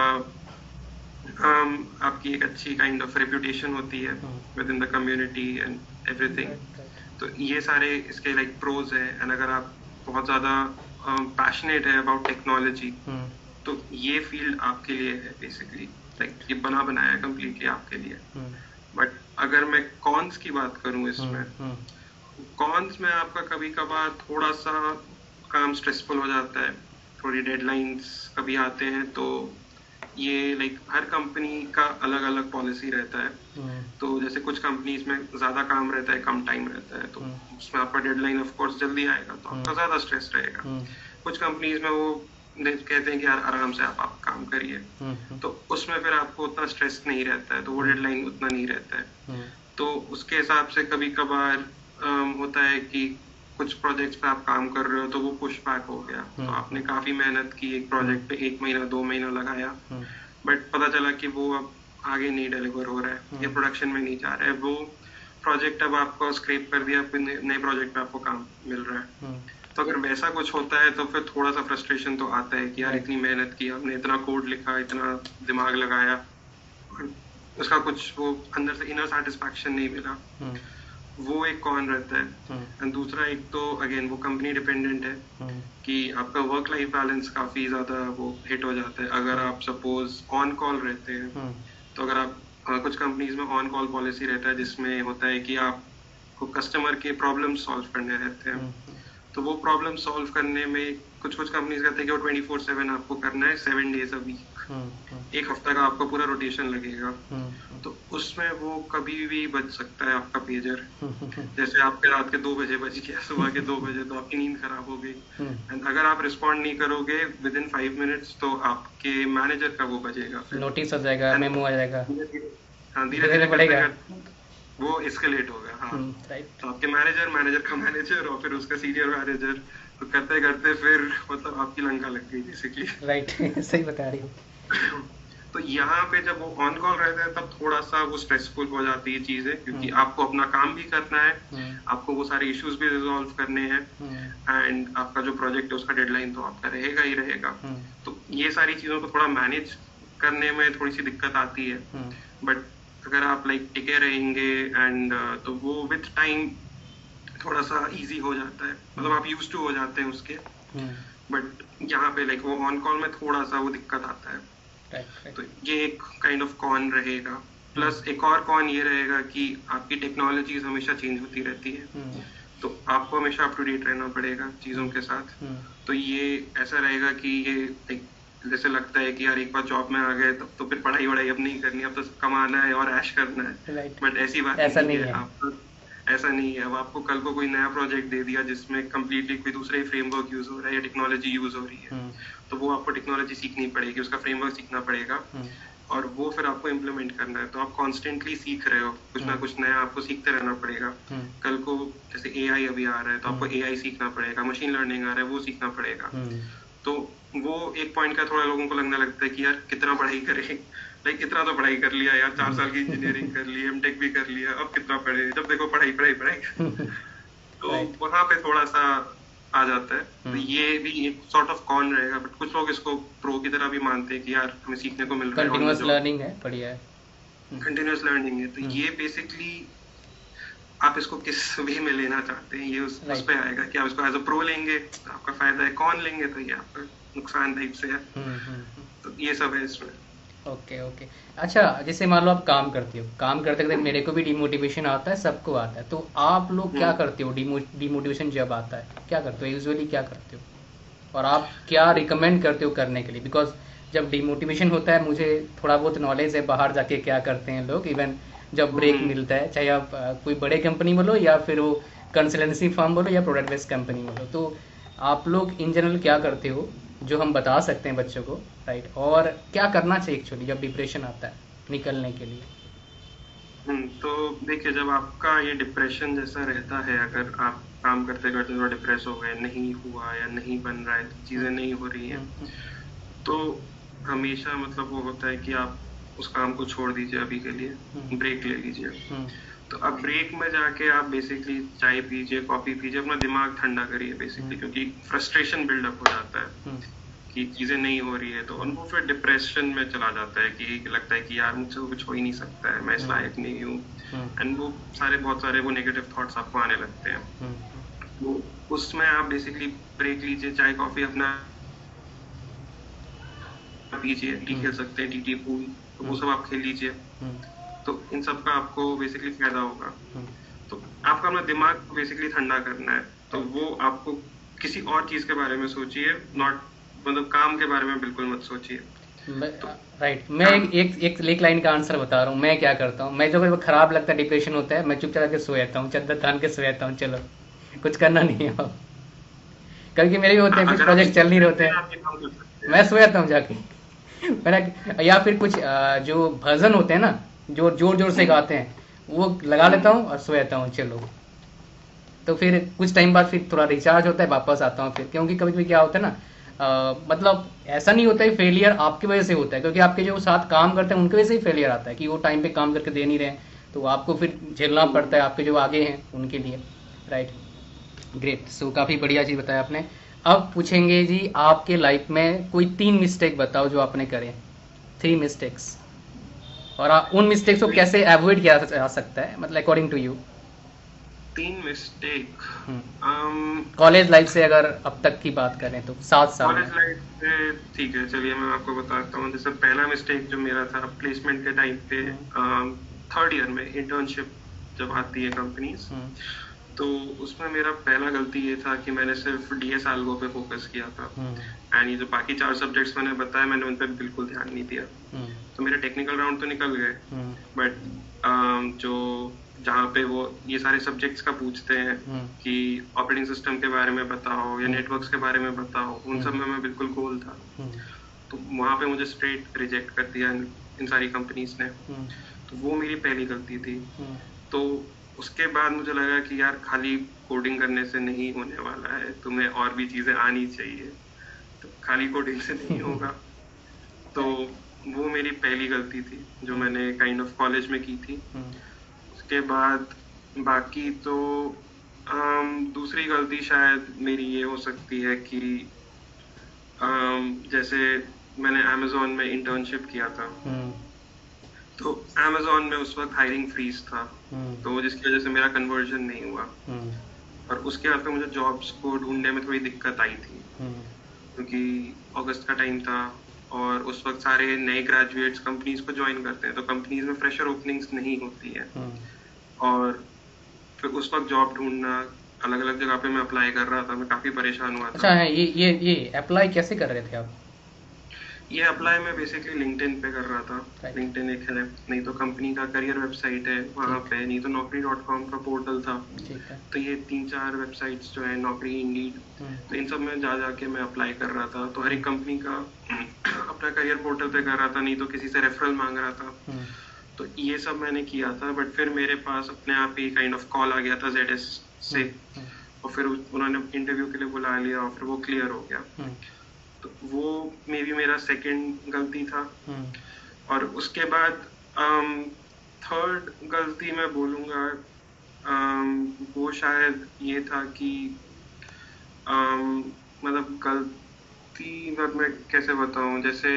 आपकी एक अच्छी काइंड ऑफ रेप्यूटेशन होती है within the community and everything. तो ये सारे इसके लाइक प्रोज है। एंड अगर आप बहुत ज्यादा पैशनेट है अबाउट टेक्नोलॉजी, तो ये फील्ड आपके लिए है बेसिकली, लाइक ये बना बनाया है कम्प्लीटली आपके लिए। बट अगर मैं कॉन्स की बात करूं इसमें, कॉन्स में आपका कभी कभार थोड़ा सा काम स्ट्रेसफुल हो जाता है, थोड़ी डेडलाइंस कभी आते हैं, तो ये लाइक हर कंपनी का अलग अलग पॉलिसी रहता है। तो जैसे कुछ कंपनीज में ज्यादा काम रहता है, कम टाइम रहता है, तो उसमें आपका डेडलाइन ऑफ कोर्स जल्दी आएगा, तो आपका ज्यादा स्ट्रेस रहेगा। कुछ कंपनीज में वो कहते हैं कि यार आराम से आप काम करिए, तो उसमें फिर आपको उतना स्ट्रेस नहीं रहता है, तो वो डेडलाइन उतना नहीं रहता है। तो उसके हिसाब से कभी कभार होता है कि कुछ प्रोजेक्ट्स पे आप काम कर रहे हो तो वो पुश बैक हो गया, तो आपने काफी मेहनत की एक प्रोजेक्ट पे, 1 महीना 2 महीना लगाया, बट पता चला कि वो अब आगे नहीं डिलीवर हो रहा है या प्रोडक्शन में नहीं जा रहा है, वो प्रोजेक्ट अब आपको स्क्रैप कर दिया, नए प्रोजेक्ट पे आपको काम मिल रहा है। तो अगर वैसा कुछ होता है तो फिर थोड़ा सा फ्रस्ट्रेशन तो आता है कि यार इतनी मेहनत की, हमने इतना कोड लिखा, इतना दिमाग लगाया, उसका कुछ वो अंदर से इनर सेटिस्फैक्शन नहीं मिला, वो एक कॉन रहता है। एंड दूसरा एक तो अगेन वो कंपनी डिपेंडेंट है कि आपका वर्क लाइफ बैलेंस काफी ज्यादा वो हिट हो जाता है। अगर आप सपोज ऑन कॉल रहते हैं, तो अगर आप कुछ कंपनीज में ऑन कॉल पॉलिसी रहता है जिसमें होता है कि आपको कस्टमर के प्रॉब्लम सॉल्व करने रहते हैं, तो वो प्रॉब्लम सॉल्व करने में कुछ कंपनीज कहते हैं कि वो 24/7 आपको करना है, 7 डेज अ वीक, एक हफ्ता का आपका पूरा रोटेशन लगेगा। तो उसमें वो कभी भी बज सकता है आपका पेजर, जैसे आपके रात के 2 बजे बज गया, सुबह के 2 बजे, तो आपकी नींद खराब हो गई, एंड अगर आप रिस्पॉन्ड नहीं करोगे विद इन 5 मिनट्स तो आपके मैनेजर का वो बजेगा, नोटिस हो जाएगा, मेमो आ जाएगा, हाँ धीरे धीरे बढ़ेगा, वो एस्केलेट होगा। हाँ, तो आपके मैनेजर का मैनेजर और फिर उसका सीनियर मैनेजर, तो करते करते फिर मतलब आपकी लंका लग गई बेसिकली। राइट सही बता रही हो। तो यहाँ पे जब वो ऑन कॉल रहते हैं तब थोड़ा सा वो स्ट्रेसफुल हो जाती है चीजें, क्योंकि आपको अपना काम भी करना है, आपको वो सारे इश्यूज भी रिजॉल्व करने हैं, एंड आपका जो प्रोजेक्ट है उसका डेडलाइन तो आपका रहेगा ही रहेगा। तो ये सारी चीजों को थोड़ा मैनेज करने में थोड़ी सी दिक्कत आती है, बट अगर आप लाइक टिके रहेंगे एंड तो वो विद टाइम थोड़ा सा इजी हो जाता है, मतलब आप यूज टू हो जाते हैं उसके। बट यहाँ पे लाइक वो ऑन कॉल में थोड़ा सा वो दिक्कत आता है। तो ये एक काइंड ऑफ कॉन रहेगा। प्लस एक और कॉन ये रहेगा कि आपकी टेक्नोलॉजीज हमेशा चेंज होती रहती है, तो आपको हमेशा अप टू डेट रहना पड़ेगा चीजों के साथ। तो ये ऐसा रहेगा कि ये एक जैसे लगता है कि यार एक बार जॉब में आ गए तब तो फिर पढ़ाई वढ़ाई अब नहीं करनी, अब तो कमाना है और ऐश करना है। बट ऐसी बात नहीं है, ऐसा नहीं है। अब आपको कल को कोई नया प्रोजेक्ट दे दिया जिसमें कम्प्लीटली कोई दूसरा ही फ्रेमवर्क यूज हो रहा है या टेक्नोलॉजी यूज हो रही है, तो वो आपको टेक्नोलॉजी सीखनी पड़ेगी, उसका फ्रेमवर्क सीखना पड़ेगा, और वो फिर आपको इम्प्लीमेंट करना है। तो आप कॉन्स्टेंटली सीख रहे हो, कुछ ना कुछ नया आपको सीखते रहना पड़ेगा। कल को जैसे AI अभी आ रहा है तो आपको AI सीखना पड़ेगा, मशीन लर्निंग आ रहा है वो सीखना पड़ेगा। तो वो एक पॉइंट का थोड़ा लोगों को लगने लगता है कि यार कितना पढ़ाई करें, लाइक इतना तो पढ़ाई कर लिया यार, 4 साल की इंजीनियरिंग कर ली, एमटेक भी कर लिया, अब कितना पढ़े, जब देखो पढ़ाई पढ़ाई पढ़ाई। तो वहां पे थोड़ा सा आ जाता है। तो ये भी एक सॉर्ट ऑफ कॉन रहेगा, बट कुछ लोग इसको प्रो की तरह भी मानते हैं कि यार हमें सीखने को मिल रहा है, कंटिन्यूअस लर्निंग है, बढ़िया है, कंटिन्यूअस लर्निंग है। तो ये बेसिकली आप इसको किस वे में लेना चाहते हैं, ये उस पे आएगा कि आप इसको एज अ प्रो लेंगे तो आपका फायदा है, कौन लेंगे तो ये आपका नुकसान टाइप से है। तो ये सब है इसमें। Okay okay. अच्छा, जैसे मान लो आप काम करते हो, काम करते करते मेरे को भी डिमोटिवेशन आता है, सबको आता है, तो आप लोग क्या करते हो डिमोटिवेशन जब आता है, क्या करते हो यूजुअली, क्या करते हो, और आप क्या रिकमेंड करते हो करने के लिए? बिकॉज जब डिमोटिवेशन होता है, मुझे थोड़ा बहुत नॉलेज है बाहर जाके क्या करते हैं लोग, इवन जब ब्रेक मिलता है, चाहे आप कोई बड़े कंपनी बोलो या फिर वो कंसल्टेंसी फर्म बोलो या प्रोडक्ट बेस्ड कंपनी बोलो, तो आप लोग इन जनरल क्या करते हो जो हम बता सकते हैं बच्चों को, राइट? और क्या करना चाहिए एक्चुअली जब डिप्रेशन आता है निकलने के लिए? तो देखिए, जब आपका ये डिप्रेशन जैसा रहता है, अगर आप काम करते करते थोड़ा डिप्रेस हो गए, नहीं हुआ या नहीं बन रहा है, चीजें नहीं हो रही हैं, तो हमेशा मतलब वो होता है कि आप उस काम को छोड़ दीजिए, अभी के लिए ब्रेक ले लीजिए। तो अब ब्रेक में जाके आप बेसिकली चाय पीजिए, कॉफी पीजिए, अपना दिमाग ठंडा करिए बेसिकली, क्योंकि फ्रस्ट्रेशन बिल्डअप हो जाता है कि चीजें नहीं हो रही है, तो उनको फिर डिप्रेशन में चला जाता है कि लगता है कि यार मुझसे कुछ हो ही नहीं सकता है, मैं इस लायक नहीं हूँ, एंड वो बहुत सारे वो नेगेटिव थॉट्स आपको आने लगते हैं। तो उसमें आप बेसिकली ब्रेक लीजिए, चाय कॉफी अपना पीजिए, टी खेल सकते हैं, टी पूल, तो वो सब आप खेल लीजिए, तो इन सब का आपको बेसिकली फायदा होगा। तो आपका अपना दिमाग बेसिकली ठंडा करना है, तो वो आपको किसी और चीज के बारे में सोचिए, नॉट मतलब काम के बारे में बिल्कुल मत सोचिए। राइट, मैं एक लाइन का आंसर बता रहा हूँ। मैं क्या करता हूँ, मैं जो मेरे को खराब लगता है, डिप्रेशन होता है, मैं चुपचाप के सो जाता हूँ, चादर तान के सो जाता हूँ, चलो कुछ करना नहीं है। कभी मेरे भी होते हैं, कुछ प्रोजेक्ट चल नहीं रहे होते हैं, मैं सो जाता हूँ जाके। मेरा या फिर कुछ जो भजन होते हैं ना, जो जोर जोर से गाते हैं, वो लगा लेता हूँ और सो जाता हूँ, चलो। तो फिर कुछ टाइम बाद फिर थोड़ा रिचार्ज होता है, वापस आता हूँ फिर, क्योंकि कभी कभी क्या होता है ना, मतलब ऐसा नहीं होता है फेलियर आपकी वजह से होता है, क्योंकि आपके जो साथ काम करते हैं उनकी वजह से ही फेलियर आता है कि वो टाइम पे काम करके दे नहीं रहे हैं, तो आपको फिर झेलना पड़ता है आपके जो आगे हैं उनके लिए। Right, great. सो काफ़ी बढ़िया चीज़ बताया आपने। अब पूछेंगे जी, आपके लाइफ में कोई 3 मिस्टेक बताओ जो आपने करे, 3 मिस्टेक्स, और उन मिस्टेक्स को कैसे अवॉइड किया जा सकता है, मतलब according to you. 3 mistake college life से अगर अब तक की बात करें तो 7 साल कॉलेज लाइफ से, ठीक है, चलिए मैं आपको बताता हूँ। जैसे पहला मिस्टेक जो मेरा था प्लेसमेंट के टाइम पे, 3rd ईयर में इंटर्नशिप जब आती है कंपनीज, तो उसमें मेरा पहला गलती ये था कि मैंने सिर्फ डीएस एल्गो पे फोकस किया था, एंड ये जो बाकी 4 सब्जेक्ट्स मैंने बताया, मैंने उन पे बिल्कुल ध्यान नहीं दिया। तो मेरे टेक्निकल राउंड तो निकल गए, बट जो जहाँ पे वो ये सारे सब्जेक्ट्स का पूछते हैं कि ऑपरेटिंग सिस्टम के बारे में बताओ या नेटवर्क्स के बारे में बताओ, उन सब में मैं बिल्कुल गोल था। तो वहाँ पे मुझे स्ट्रेट रिजेक्ट कर दिया इन सारी कंपनीज ने। तो वो मेरी पहली गलती थी। तो उसके बाद मुझे लगा कि यार खाली कोडिंग करने से नहीं होने वाला है, तुम्हें और भी चीजें आनी चाहिए, तो खाली कोडिंग से नहीं होगा। तो वो मेरी पहली गलती थी जो मैंने काइंड ऑफ कॉलेज में की थी। उसके बाद बाकी तो दूसरी गलती शायद मेरी ये हो सकती है कि जैसे मैंने अमेज़न में इंटर्नशिप किया था, तो अमेज़न में उस वक्त हायरिंग फ्रीज था, तो जिसकी वजह से मेरा कन्वर्जन नहीं हुआ, और उसके बाद मुझे जॉब्स को ढूंढने में थोड़ी दिक्कत आई थी, क्योंकि अगस्त का टाइम था और उस वक्त सारे नए ग्रेजुएट्स कंपनीज को ज्वाइन करते हैं, तो कंपनीज में फ्रेशर ओपनिंग्स नहीं होती है, और फिर उस वक्त जॉब ढूंढना, अलग अलग जगह पे मैं अप्लाई कर रहा था, मैं काफी परेशान हुआ था। अच्छा है, ये अप्लाई कैसे कर रहे थे आप? ये अप्लाई मैं बेसिकली लिंक्डइन पे कर रहा था। लिंक्डइन एक है, नहीं तो कंपनी का करियर वेबसाइट है वहाँ पे, नहीं तो naukri.com का पोर्टल था। तो ये 3-4 वेबसाइट्स जो है, नौकरी, इंडीड, तो इन सब में जा जाके मैं अप्लाई कर रहा था। तो हर एक कंपनी का अपना करियर पोर्टल पे कर रहा था, नहीं तो किसी से रेफरल मांग रहा था। तो ये सब मैंने किया था, बट फिर मेरे पास अपने आप ही काइंड ऑफ कॉल आ गया था ZS से, और फिर उन्होंने इंटरव्यू के लिए बुला लिया और फिर वो क्लियर हो गया। तो वो मे बी मेरा सेकंड गलती था। और उसके बाद थर्ड गलती मैं बोलूँगा, वो शायद ये था कि मतलब गलती मैं कैसे बताऊँ, जैसे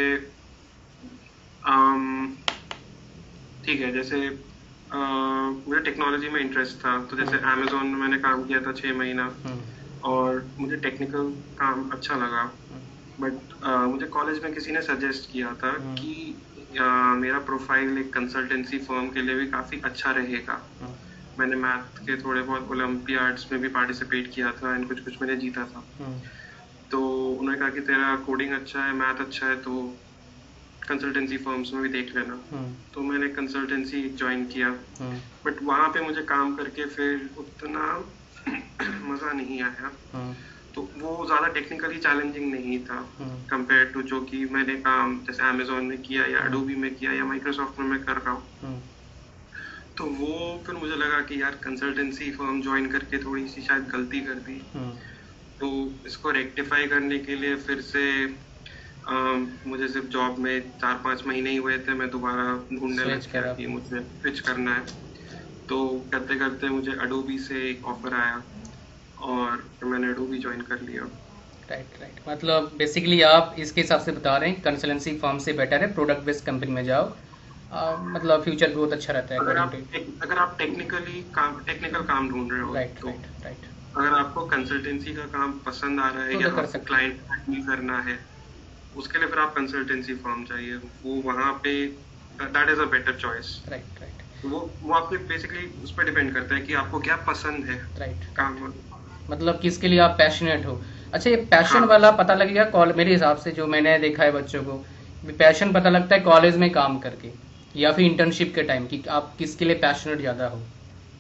ठीक है, जैसे मुझे टेक्नोलॉजी में इंटरेस्ट था, तो जैसे अमेज़न में मैंने काम किया था 6 महीना, और मुझे टेक्निकल काम अच्छा लगा, बट मुझे कॉलेज में किसी ने सजेस्ट किया था कि मेरा प्रोफाइल एक कंसल्टेंसी फर्म के लिए भी काफ़ी अच्छा रहेगा। मैंने मैथ के थोड़े बहुत ओलंपियाड्स में भी पार्टिसिपेट किया था, एंड कुछ कुछ मैंने जीता था। तो उन्होंने कहा कि तेरा कोडिंग अच्छा है, मैथ अच्छा है, तो कंसल्टेंसी फर्म्स में भी देख लेना। तो मैंने कंसल्टेंसी ज्वाइन किया, बट वहाँ पे मुझे काम करके फिर उतना मज़ा नहीं आया। तो वो ज़्यादा टेक्निकली चैलेंजिंग नहीं था कंपेयर टू जो कि मैंने काम जैसे अमेज़न में किया या एडोबी में किया या माइक्रोसॉफ्ट में मैं कर रहा हूँ। तो वो फिर मुझे लगा कि यार कंसल्टेंसी फर्म ज्वाइन करके थोड़ी सी शायद गलती कर दी। तो इसको रेक्टिफाई करने के लिए फिर से मुझे सिर्फ जॉब में 4-5 महीने ही हुए थे, मैं दोबारा ढूंढने लग गया कि मुझे स्विच करना है। तो करते करते मुझे एडोबी से एक ऑफर आया और फिर मैंने एडोबी ज्वाइन कर लिया। राइट, मतलब बेसिकली आप इसके हिसाब से बता रहे हैं कंसल्टेंसी फर्म से बेटर है प्रोडक्ट बेस्ड कंपनी में जाओ, मतलब फ्यूचर ग्रोथ अच्छा रहता है। अगर आप टेक्निकल काम ढूंढ रहे हो, राइट, अगर आपको कंसल्टेंसी का काम पसंद आ रहा है या आपको क्लाइंट हैंडल करना है, उसके लिए फिर आप कंसल्टेंसी फर्म चाहिए, वो वहाँ पे that is a better choice. Right, वो आपके बेसिकली उस पर डिपेंड करता है कि आपको क्या पसंद है। राइट, काम मतलब किसके लिए आप पैशनेट हो। अच्छा, ये पैशन वाला पता लगेगा मेरे हिसाब से, जो मैंने देखा है बच्चों को पैशन पता लगता है कॉलेज में काम करके या फिर इंटर्नशिप के टाइम कि आप किसके लिए पैशनेट ज्यादा हो?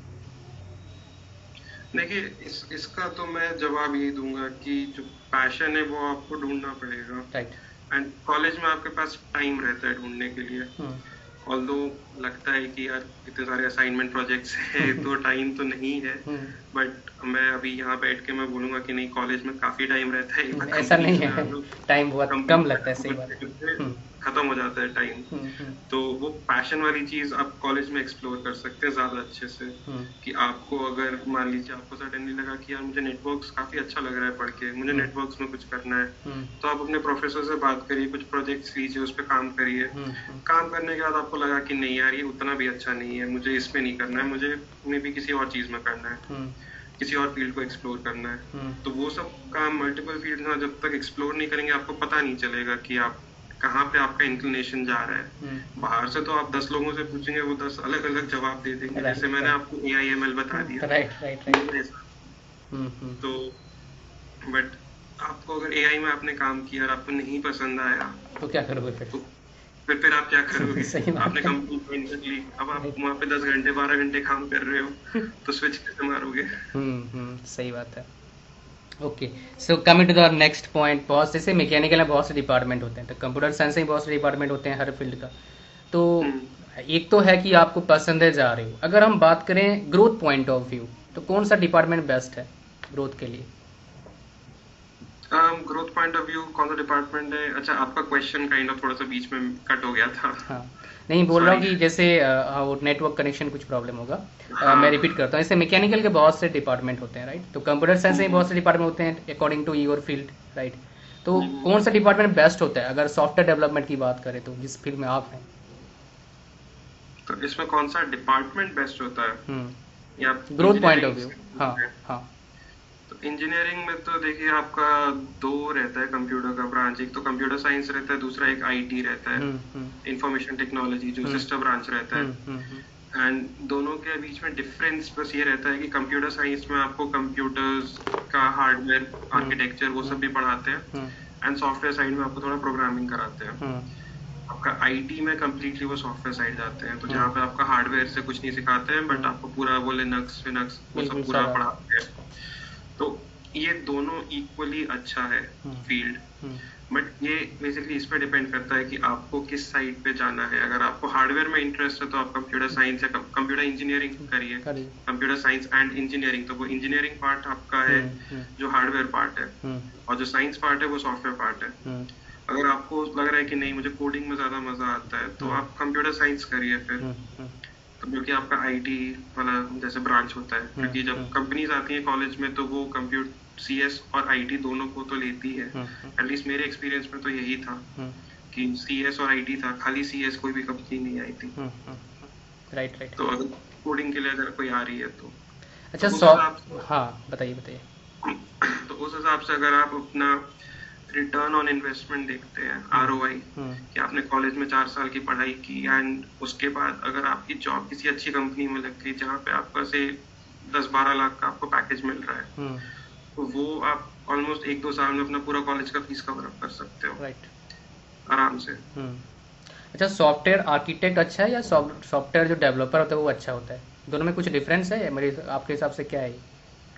देखिए इसका तो मैं जवाब यही दूंगा कि जो पैशन है वो आपको ढूंढना पड़ेगा। राइट। एंड कॉलेज में आपके पास टाइम रहता है ढूंढने के लिए। ऑल्दो लगता है कि यार इतने सारे असाइनमेंट प्रोजेक्ट्स हैं तो टाइम तो नहीं है, बट मैं अभी यहाँ बैठ के मैं बोलूंगा कि नहीं, कॉलेज में काफी टाइम रहता है। ऐसा नहीं है, टाइम बहुत कम लगता है, सही बात। खत्म हो जाता है टाइम। तो वो पैशन वाली चीज आप कॉलेज में एक्सप्लोर कर सकते हैं ज्यादा अच्छे से। कि आपको अगर मान लीजिए आपको सडनली लगा कि यार मुझे नेटवर्क्स काफी अच्छा लग रहा है पढ़ के, मुझे नेटवर्क्स में कुछ करना है, तो आप अपने प्रोफेसर से बात करिए, कुछ प्रोजेक्ट्स लीजिए, उस पर काम करिए। काम करने के बाद आपको लगा कि नहीं यार ये उतना भी अच्छा नहीं है, मुझे इसमें नहीं करना है, मुझे मे भी किसी और चीज में करना है, किसी और फील्ड को एक्सप्लोर करना है। तो वो सब काम मल्टीपल फील्ड में जब तक एक्सप्लोर नहीं करेंगे आपको पता नहीं चलेगा कि आप कहाँ पे आपका इंक्लिनेशन जा रहा है। बाहर से तो आप 10 लोगों से पूछेंगे, वो 10 अलग अलग जवाब दे देंगे। जैसे मैंने आपको AIML बता दिया। राइट। तो बट आपको अगर AI में आपने काम किया और आपको नहीं पसंद आया तो क्या करोगे फिर? तो फिर आप क्या करोगे? आपने कंपनी ज्वाइन कर ली, अब आप वहाँ पे 10 घंटे 12 घंटे काम कर रहे हो तो स्विच कैसे मारोगे? सही बात है। Okay, so coming to the next point, बहुत जैसे मैकेनिकल में बहुत से डिपार्टमेंट होते हैं, तो कंप्यूटर साइंस में बहुत से डिपार्टमेंट होते हैं हर फील्ड का। तो एक तो है कि आपको पसंद है, जा रहे हो। अगर हम बात करें ग्रोथ पॉइंट ऑफ व्यू, तो कौन सा डिपार्टमेंट बेस्ट है ग्रोथ के लिए? ग्रोथ पॉइंट ऑफ व्यू कौन सा डिपार्टमेंट है? अच्छा, आपका क्वेश्चन काइंड ऑफ थोड़ा सा बीच में कट हो गया था। हाँ, नहीं बोल रहा हूँ कि जैसे नेटवर्क कनेक्शन कुछ प्रॉब्लम होगा। मैं रिपीट करता हूँ, जैसे मैकेनिकल के बहुत से डिपार्टमेंट होते हैं, राइट? तो कंप्यूटर साइंस में बहुत से डिपार्टमेंट होते हैं according to your field, right? तो कौन सा डिपार्टमेंट बेस्ट होता है अगर सॉफ्टवेयर डेवलपमेंट की बात करें तो, जिस फील्ड में आप हैं? तो इसमें कौन सा डिपार्टमेंट बेस्ट होता है या ग्रोथ पॉइंट ऑफ व्यू? हाँ हाँ। तो इंजीनियरिंग में तो देखिए आपका 2 रहता है कंप्यूटर का ब्रांच। एक तो कंप्यूटर साइंस रहता है, दूसरा एक IT रहता है, इंफॉर्मेशन टेक्नोलॉजी, जो सिस्टर ब्रांच रहता है। एंड दोनों के बीच में डिफरेंस बस ये रहता है कि कंप्यूटर साइंस में आपको कंप्यूटर्स का हार्डवेयर आर्किटेक्चर वो सब भी पढ़ाते हैं, एंड सॉफ्टवेयर साइड में आपको थोड़ा प्रोग्रामिंग कराते हैं। आपका IT में कम्प्लीटली वो सॉफ्टवेयर साइड जाते हैं, तो जहाँ पे आपका हार्डवेयर से कुछ नहीं सिखाते हैं, बट आपको पूरा वो लिनक्स विनक्स वो सब पूरा पढ़ाते हैं। तो ये दोनों इक्वली अच्छा है फील्ड, बट ये बेसिकली इस पे डिपेंड करता है कि आपको किस साइड पे जाना है। अगर आपको हार्डवेयर में इंटरेस्ट है तो आप कंप्यूटर साइंस या कंप्यूटर इंजीनियरिंग करिए, कंप्यूटर साइंस एंड इंजीनियरिंग। तो वो इंजीनियरिंग पार्ट आपका है जो हार्डवेयर पार्ट है, और जो साइंस पार्ट है वो सॉफ्टवेयर पार्ट है। अगर आपको लग रहा है कि नहीं मुझे कोडिंग में ज्यादा मजा आता है तो आप कंप्यूटर साइंस करिए फिर, तो क्योंकि आपका IT वाला जैसे ब्रांच होता है। क्योंकि जब कंपनीज आती हैं कॉलेज में तो वो कंप्यूटर CS और IT दोनों को तो लेती है। एटलीस्ट मेरे एक्सपीरियंस में तो यही था कि CS और IT था, खाली CS कोई भी कंपनी नहीं आई थी। राइट। तो अगर कोडिंग के लिए अगर कोई आ रही है तो अच्छा, हाँ बताइए। तो उस हिसाब से अगर आप अपना रिटर्न ऑन इन्वेस्टमेंट देखते हैं, ROI, कि आपने कॉलेज में 4 साल की पढ़ाई की एंड उसके बाद अगर आपकी जॉब किसी अच्छी कंपनी में लग गई जहाँ पे आपका से 10-12 लाख का आपको पैकेज मिल रहा है, तो वो आप ऑलमोस्ट 1-2 साल में अपना पूरा कॉलेज का फीस कवर अप कर सकते हो, राइट, आराम से। अच्छा, सॉफ्टवेयर आर्किटेक्ट अच्छा है या सॉफ्टवेयर जो डेवलपर होता है वो अच्छा होता है? दोनों में कुछ डिफरेंस है मेरे आपके हिसाब से, क्या है?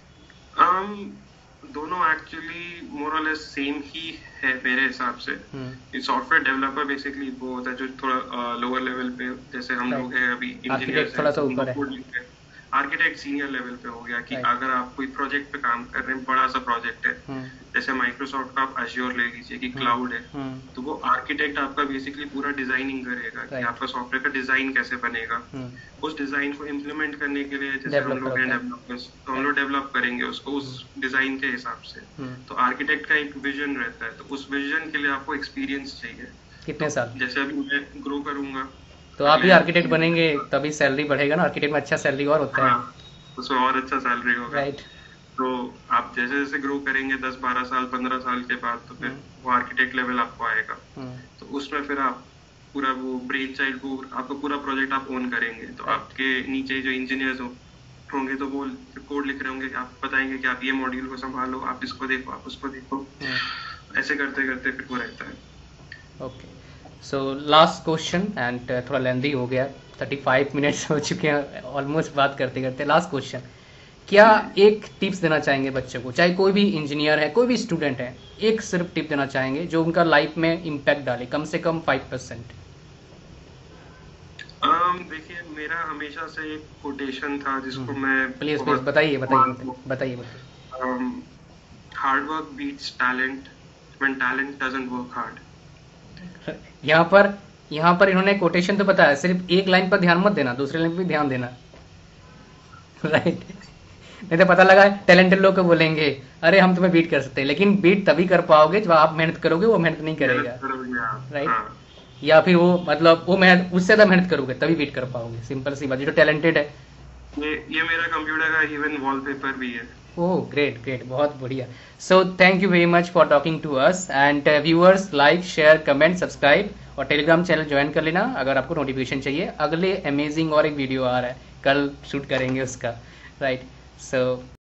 दोनों एक्चुअली मोर और लेस सेम ही है मेरे हिसाब से। सॉफ्टवेयर डेवलपर बेसिकली वो होता है जो थोड़ा लोअर लेवल पे, जैसे हम लोग हैं अभी इंजीनियर, थोड़ा सा ऊपर है। आर्किटेक्ट सीनियर लेवल पे हो गया कि अगर आप कोई प्रोजेक्ट पे काम कर रहे हैं, बड़ा सा प्रोजेक्ट है, जैसे माइक्रोसॉफ्ट का आप एज्योर ले लीजिए कि क्लाउड है, तो वो आर्किटेक्ट आपका बेसिकली पूरा डिजाइनिंग करेगा कि आपका सॉफ्टवेयर का डिजाइन कैसे बनेगा। उस डिजाइन को इम्प्लीमेंट करने के लिए जैसे हम लोग हैं डेवलपर्स, तो हम लोग डेवलप करेंगे उसको उस डिजाइन के हिसाब से। तो आर्किटेक्ट का एक विजन रहता है, तो उस विजन के लिए आपको एक्सपीरियंस चाहिए। कितने साल? जैसे अभी मैं ग्रो करूंगा तो आप ही आर्किटेक्ट बनेंगे तभी सैलरी बढ़ेगा ना, आर्किटेक्ट में अच्छा सैलरी और होता है। उसमें और अच्छा सैलरी होगा, राइट। तो आप जैसे जैसे ग्रो करेंगे 10-12 साल 15 साल के बाद, तो फिर वो आर्किटेक्ट लेवल आपको आएगा। तो उसमें फिर आप पूरा वो ब्रेन चाइल्ड को आपका पूरा प्रोजेक्ट आप ओन करेंगे। तो आपके नीचे जो इंजीनियर्स होंगे तो वो कोड लिख रहे होंगे, आप बताएंगे कि आप ये मॉड्यूल को संभालो, आप इसको देखो, आप उसको देखो, ऐसे करते करते फिर वो रहता है। Okay, so last question and थोड़ा लेंदी हो गया, 35 मिनट्स हो चुके हैं ऑलमोस्ट बात करते करते। लास्ट क्वेश्चन, क्या एक टिप्स देना चाहेंगे बच्चों को, चाहे कोई भी इंजीनियर है कोई भी स्टूडेंट है, एक सिर्फ टिप देना चाहेंगे जो उनका लाइफ में इम्पैक्ट डाले, कम से कम 5%? देखिए, मेरा हमेशा से एक कोटेशन था जिसको मैं प्लीज प्लीज बताइए बताइए बताइए। Hard work beats talent when talent doesn't work hard. यहाँ पर इन्होंने कोटेशन तो बताया, सिर्फ एक लाइन पर ध्यान मत देना, दूसरे लाइन पर भी ध्यान देना। राइट नहीं तो पता लगा टैलेंटेड लोग को बोलेंगे अरे हम तुम्हें बीट कर सकते हैं, लेकिन बीट तभी कर पाओगे जब आप मेहनत करोगे, वो मेहनत नहीं करेगा। राइट या फिर वो मतलब वो मेहनत उससे ज्यादा मेहनत करोगे तभी बीट कर पाओगे, सिंपल सी बात। जो टैलेंटेड है, ये मेरा कंप्यूटर का इवन वॉलपेपर भी है। ओह ग्रेट ग्रेट, बहुत बढ़िया। So thank you very much for talking to us and viewers, like share comment subscribe और टेलीग्राम चैनल ज्वाइन कर लेना अगर आपको नोटिफिकेशन चाहिए। अगले अमेजिंग और एक वीडियो आ रहा है, कल शूट करेंगे उसका। Right so